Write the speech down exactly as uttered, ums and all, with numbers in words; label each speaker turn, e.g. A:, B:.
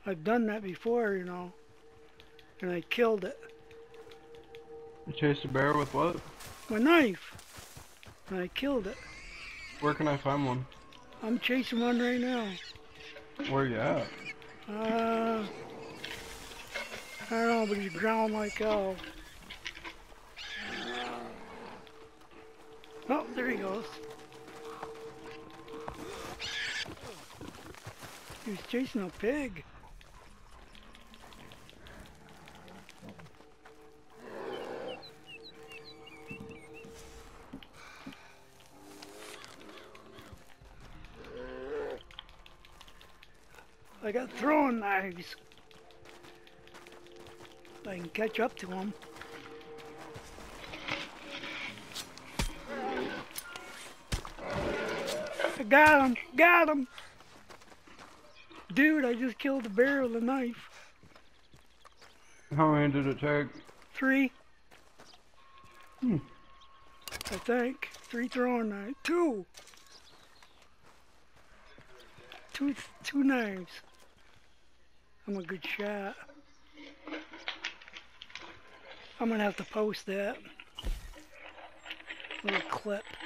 A: I've done that before, you know, and I killed it.
B: You chased a bear with what?
A: My knife, and I killed it.
B: Where can I find one?
A: I'm chasing one right now.
B: Where you at?
A: Uh, I don't know, but he's growling like hell. Oh, there he goes. He was chasing a pig. I got throwing knives. I can catch up to him. I got him! Got him! Dude, I just killed a bear with a knife.
B: How many did it take?
A: Three.
B: Hmm.
A: I think. Three throwing knives. Two! Two, two knives. I'm a good shot. I'm gonna have to post that little clip.